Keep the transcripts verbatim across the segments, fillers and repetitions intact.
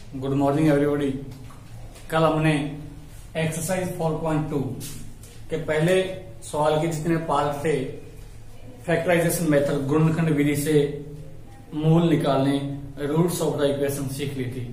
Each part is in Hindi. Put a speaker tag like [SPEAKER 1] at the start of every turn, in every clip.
[SPEAKER 1] Good morning everybody. कल हमने एक्सरसाइज फोर पॉइंट टू के पहले सवाल के जितने पार्ट थे, फैक्टराइजेशन मेथड गुणनखंड विधि से मूल निकालने, रूट्स ऑफ द इक्वेशन सीख ली थी।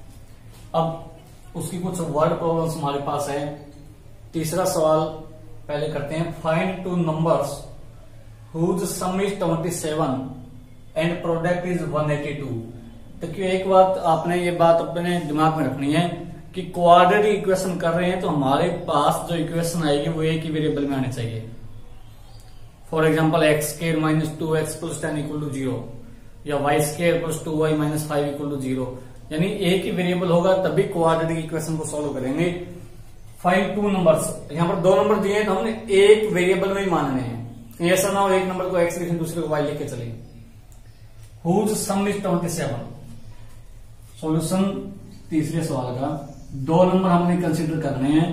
[SPEAKER 1] अब उसकी कुछ वर्ड प्रॉब्लम्स हमारे पास है। तीसरा सवाल पहले करते हैं। Find two numbers whose sum is twenty seven and product is one eighty two. देखिए, एक बात आपने ये बात अपने दिमाग में रखनी है कि क्वाड्रेटिक इक्वेशन कर रहे हैं तो हमारे पास जो इक्वेशन आएगी वो एक ही वेरिएबल में आनी चाहिए। For example x square minus two x plus ten equal to zero, या y square plus two y minus five equal to zero, यानी एक ही वेरिएबल होगा तभी क्वाड्रेटिक इक्वेशन को सॉल्व करेंगे। फाइंड टू नंबर्स, यहाँ पर दो नंबर दिए हैं तो हमने एक वेरिएबल में ही मानने हैं। ऐसा ना हो एक नंबर को एक्स लिखें दूसरे को वाई लेके चले। Whose sum is twenty seven. Solution तीसरे सवाल का, दो नंबर हमने कंसीडर करने हैं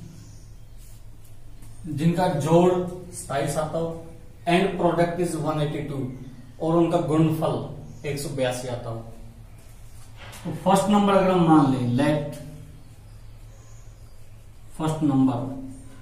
[SPEAKER 1] जिनका जोड़ सताइस आता हो and product is one eighty two, और उनका गुणनफल एक सौ बयासी आता हो। तो फर्स्ट नंबर अगर हम मान लें, लेट फर्स्ट नंबर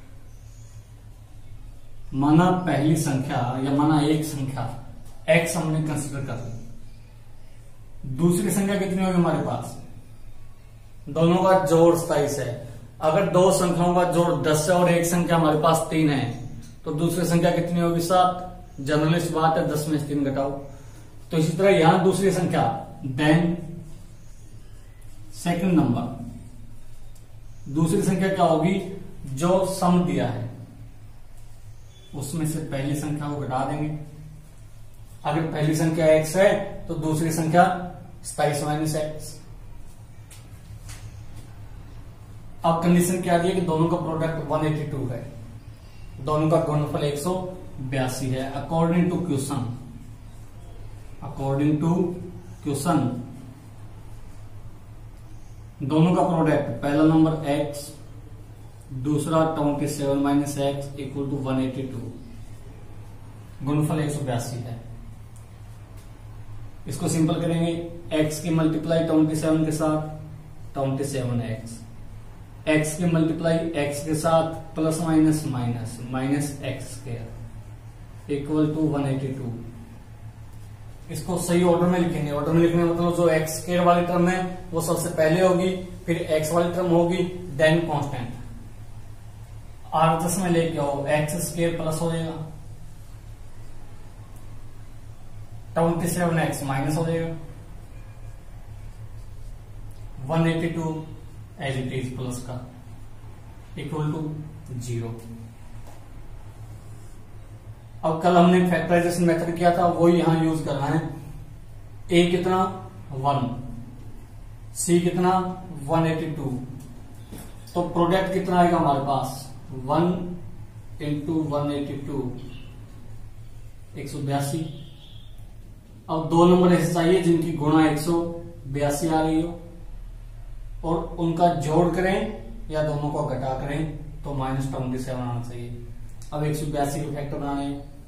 [SPEAKER 1] माना पहली संख्या या माना एक संख्या एक्स हमने कंसीडर कर ली। दूसरी संख्या कितनी होगी हमारे पास? दोनों का जोड़ सताइस है। अगर दो संख्याओं का जोड़ दस है और एक संख्या हमारे पास तीन है तो दूसरी संख्या कितनी होगी? सात। जनरलिस्ट बात है, दस में से तीन घटाओ। तो इसी तरह यहां दूसरी संख्या, देन सेकंड नंबर, दूसरी संख्या क्या होगी? जो सम दिया है उसमें से पहली संख्या को घटा देंगे। अगर पहली संख्या एक्स है तो दूसरी संख्या सताइस माइनस एक्स। अब कंडीशन क्या दी है कि दोनों का प्रोडक्ट वन एटी टू है, दोनों का गुणनफल एक सौ बयासी है। According to question, according to question दोनों का प्रोडक्ट, पहला नंबर एक्स, दूसरा twenty seven minus x equal to one eighty two, गुणनफल एक सौ बयासी है। इसको सिंपल करेंगे, एक्स की मल्टीप्लाई ट्वेंटी सेवन के साथ ट्वेंटी सेवन एक्स, एक्स की मल्टीप्लाई एक्स के साथ plus minus minus minus x square equal to one eighty two. इसको सही ऑर्डर में लिखेंगे। ऑर्डर में लिखने मतलब जो एक्स स्क्वायर वाली टर्म है वो सबसे पहले होगी, फिर एक्स वाली टर्म होगी, देन कांस्टेंट। आर दस में लेके आओ, एक्स स्क्वायर प्लस हो जाएगा, ट्वेंटी सेवन एक्स माइनस हो जाएगा, one eighty two as it is plus का इक्वल टू जीरो। अब कल हमने फैक्टराइजेशन मेथड किया था वो यहां यूज करना है। ए कितना? वन, सी कितना? One eighty two. तो प्रोडक्ट कितना आएगा हमारे पास? One into one eighty two, एक सौ बयासी। अब दो नंबर ऐसे चाहिए जिनकी गुणा एक सौ बयासी आ रही हो और उनका जोड़ करें या दोनों को घटा करें तो माइनस ट्वेंटी सेवन आना चाहिए। अब एक सौ बयासी के फैक्टर बनाने,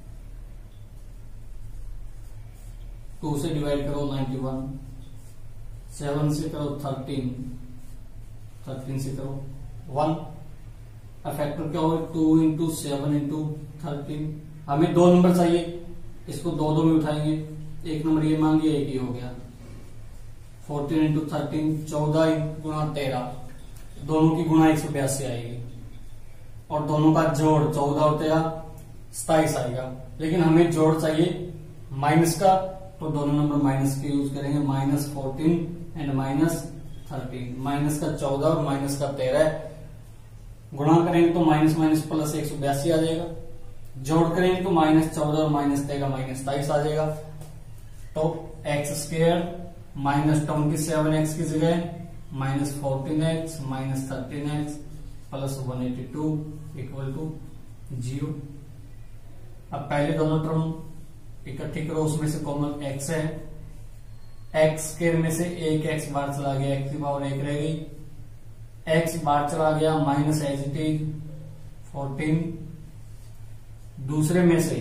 [SPEAKER 1] टू से डिवाइड करो नाइन्टी वन, सेवन से करो थर्टीन, थर्टीन से करो वन। अब फैक्टर क्या होगा? Two into seven into thirteen. हमें दो नंबर चाहिए, इसको दो दो में उठाएंगे, एक नंबर ये मांगिए, एक ही हो गया। फोर्टीन इंटू थर्टीन, चौदह गुणा तेरह, दोनों की गुणा एक सौ बयासी आएगी और दोनों का जोड़ चौदह और तेरह सताइस आएगा। लेकिन हमें जोड़ चाहिए माइनस का, तो दोनों नंबर माइनस के यूज करेंगे। Minus fourteen and minus thirteen, minus का चौदह और माइनस का तेरह, गुणा करेंगे तो माइनस माइनस प्लस एक सौ बयासी आ जाएगा, जोड़ करेंगे तो माइनस चौदह और माइनस तेरह माइनस सताइस आ जाएगा। तो x square minus twenty seven x की जगह minus fourteen x minus thirteen x plus one eighty two equal to zero. अब पहले दोनों टर्म इकट्ठी करो, उसमें से कॉमन एक्स है, एक्स स्क्वायर में से एक एक्स बाहर चला गया, एक्स की पावर एक रह गई, एक्स बाहर चला गया, minus as it is fourteen. दूसरे में से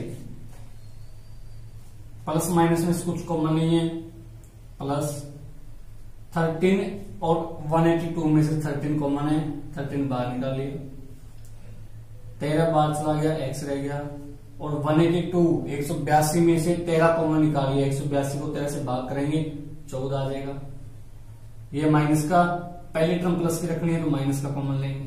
[SPEAKER 1] प्लस माइनस में से कुछ कॉमन नहीं है, प्लस थर्टीन और वन एटी टू में से थर्टीन कॉमन है, थर्टीन बाहर निकालिए, तेरह बाहर चला गया, एक्स रह गया। और वन एटी टू एक सौ बयासी में से तेरह कॉमन निकालिए, एक सौ बयासी को तेरह से भाग करेंगे, चौदह आ जाएगा। ये माइनस का पहली टर्म प्लस की रखनी है तो माइनस का कॉमन लेंगे,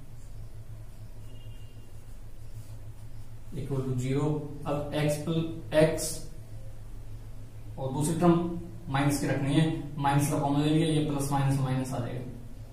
[SPEAKER 1] इक्वल टू जीरो। अब एक्स प्लस एक्स और दूसरी टर्म माइनस की रखनी है, माइनस का कॉमन ले लिया, ये प्लस माइनस माइनस आ जाएगा।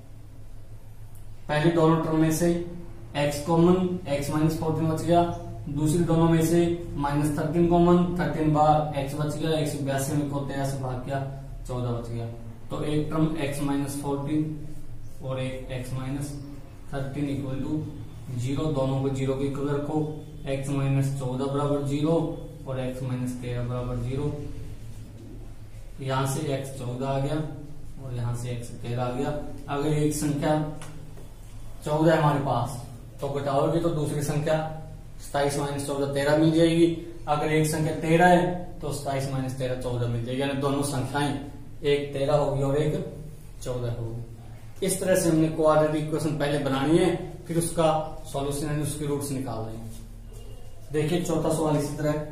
[SPEAKER 1] पहली दोनों टर्म में से x common, x minus fourteen बच गया, दूसरी दोनों में से माइनस थर्टीन कॉमन, थर्टीन बार एक्स बच गया, एक सौ बयासी में को तेरह से भाग किया, चौदह बच गया। तो एक टर्म एक्स माइनस फोर्टीन और एक x minus thirteen equal to zero, दोनों को जीरो के इक्वल रखो, एक्स माइनस चौदह बराबर जीरो और एक्स माइनस तेरह बराबर जीरो। यहां से एक्स चौदह आ गया और यहां से एक्स तेरह आ गया। अगर एक संख्या चौदह है हमारे पास तो घटाओगे तो दूसरी संख्या सताइस माइनस चौदह तेरह मिल जाएगी। अगर एक संख्या तेरह है तो सताइस माइनस तेरह चौदह मिल जाएगी, यानी दोनों संख्याएं एक तेरह होगी और एक चौदह होगी। इस तरह से हमने क्वाड्रेटिक इक्वेशन पहले बनानी है, फिर उसका सॉल्यूशन यानी उसके रूट्स निकालने हैं। देखिए चौथा सवाल इसी तरह,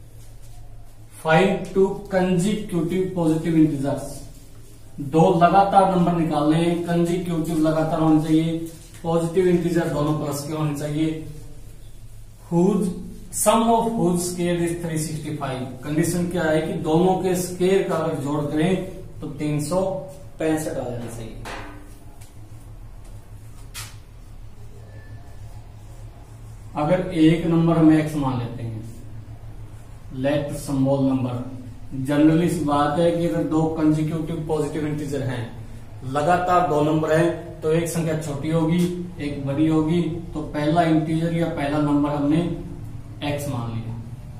[SPEAKER 1] find two consecutive positive integers. दो लगातार नंबर निकालने हैं, कंजिक्यूटिव लगातार होने चाहिए, पॉजिटिव इंटीजर दोनों प्लस के होने चाहिए। Whose sum of whose square is three sixty five. Condition क्या है कि दोनों के स्क्वायर का अगर जोड़ करें तो तीन सौ पैंसठ आ जाना चाहिए। अगर एक नंबर हम एक्स मान लेते हैं, लेट स्मॉल नंबर, जनरली इस बात है कि अगर दो कंजिक्यूटिव पॉजिटिव इंटीजर हैं, लगातार दो नंबर हैं, तो एक संख्या छोटी होगी एक बड़ी होगी, तो पहला इंटीजर या पहला नंबर हमने एक्स मान लिया,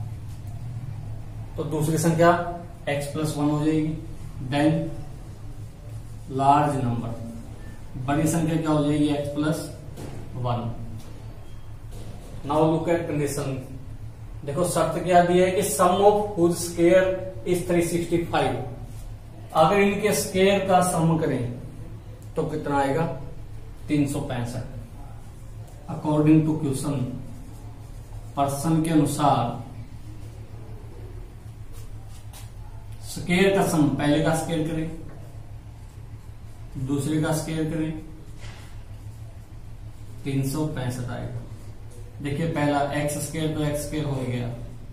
[SPEAKER 1] तो दूसरी संख्या एक्स प्लस वन हो जाएगी। देन लार्ज नंबर, बड़ी संख्या क्या हो जाएगी, x plus one. Now look at condition. देखो शर्त क्या दी है कि sum of whose square is three sixty five. अगर इनके स्क्वायर का सम करें तो कितना आएगा, तीन सौ पैंसठ। अकॉर्डिंग टू क्वेश्चन, प्रश्न के अनुसार स्क्वायर का सम, पहले का स्क्वायर करें, दूसरे का स्क्वायर करें, तीन सौ पैंसठ आएगा। देखिए पहला एक्स स्क्वायर तो एक्स स्क्वायर हो गया,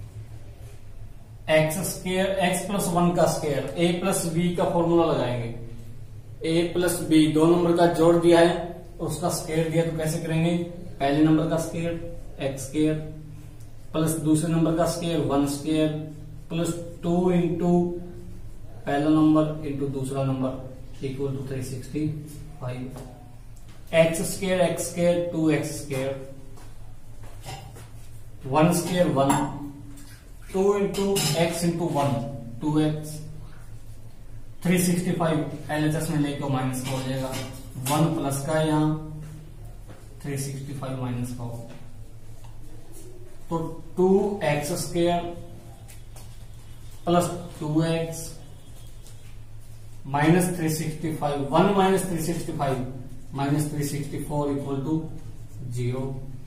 [SPEAKER 1] x square x plus one का स्क्वायर, ए प्लस बी का फॉर्मूला लगाएंगे, ए प्लस बी दो नंबर का जोड़ दिया है और उसका स्क्वायर दिया, तो कैसे करेंगे, पहले नंबर का स्क्वायर एक्स स्क्वायर प्लस दूसरे नंबर का square one square plus two into पहला नंबर इंटू दूसरा number equal to three sixty five. X square x square two x square, one square one, two into x into one two x, three sixty five LHS में लेके माइनस का हो जाएगा, वन प्लस का है यहां, थ्री सिक्सटी फाइव माइनस का हो, तो two x square plus two x minus three sixty five, one minus three sixty five minus three sixty four equal to zero.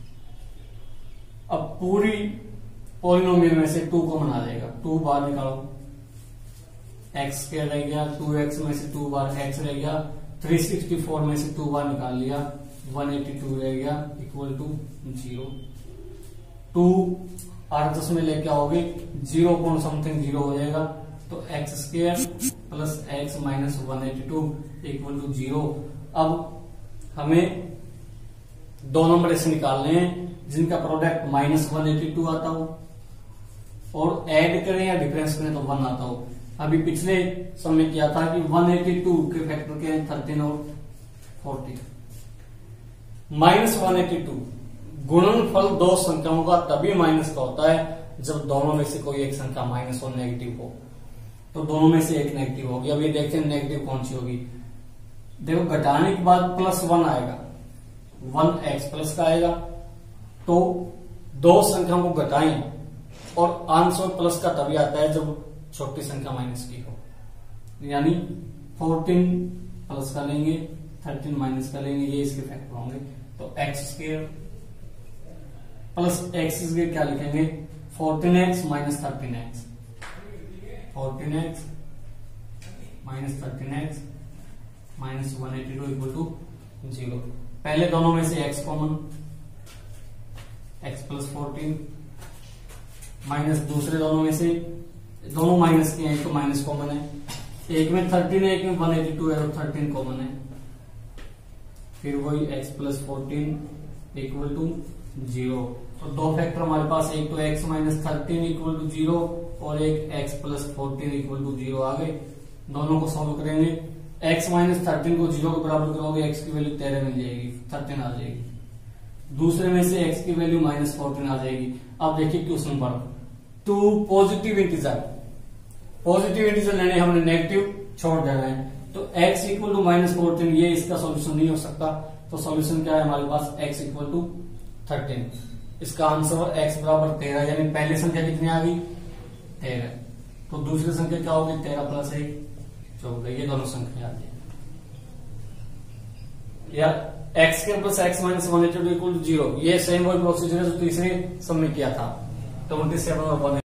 [SPEAKER 1] अब पूरी पॉलिनोमियल में से टू को बना देगा, टू बार निकालो, एक्स स्क्वायर रह गया, टू एक्स में से टू बार एक्स रह गया, थ्री सिक्सटी फोर में से टू बार निकाल लिया, वन एटी टू रह गया इक्वल टू जीरो। टू आठ में लेके आओगे जीरो पॉइंट समथिंग जीरो हो जाएगा, तो x square plus x minus one eighty two equal to zero. अब हमें दो नंबर ऐसे निकालने हैं जिनका product minus one eighty two आता हो और ऐड करें या डिफरेंस करें तो वन आता हो। अभी पिछले समय किया था कि वन एटी टू के फैक्टर के हैं थर्टीन और fourteen, minus one eighty two गुणनफल दो संख्याओं का तभी माइनस का होता है जब दोनों में से कोई एक संख्या माइनस और नेगेटिव हो, तो दोनों में से एक नेगेटिव होगी। अब ये देखते हैं नेगेटिव कौन सी होगी। देखो घटाने के बाद प्लस वन आएगा, वन एक्स प्लस का आएगा, तो दो संख्याओं को घटाएं और अंश और प्लस का तभी आता है जब छोटी संख्या माइनस की हो, यानी फोर्टीन प्लस का लेंगे, थर्टीन माइनस का लेंगे, ये इसके फैक्टर होंगे। तो x square plus x square क्या लिखेंगे, fourteen x minus thirteen x, fourteen x minus thirteen x minus one eighty two equal to zero. पहले दोनों में से x common, x plus fourteen minus दूसरे दोनों में से, दोनों माइनस के हैं तो माइनस कॉमन है, एक में थर्टीन है एक में वन एटी टू है तो थर्टीन कॉमन है, फिर वही x plus fourteen equal to zero. तो दो फैक्टर हमारे पास, एक तो x minus thirteen equal to zero और एक x plus fourteen equal to zero आ गए। दोनों को सॉल्व करेंगे, x माइनस थर्टीन को जीरो के बराबर करोगे x की वैल्यू तेरह मिल जाएगी, थर्टीन आ जाएगी, दूसरे में से x की वैल्यू माइनस फोर्टीन आ जाएगी। अब देखिए क्वेश्चन पर two positive integer, positive integer लेने हमने नेगेटिव छोड़ देना है, तो x equal to minus fourteen ये इसका सॉल्यूशन नहीं हो सकता। तो सॉल्यूशन क्या है हमारे पास, x इक्वल टू थर्टीन। इसका आंसर x बराबर तेरह, यानी पहली संख्या कितनी आ गई, तेरह। तो दूसरी संख्या क्या होगी, तेरह प्लस एक चौदह, ये दोनों संख्या आ गई। या x के plus x minus one eighty two equal to zero, ये सेम वही प्रोसीजर है जो तीसरे सब में किया था, ट्वेंटी सेवन और वन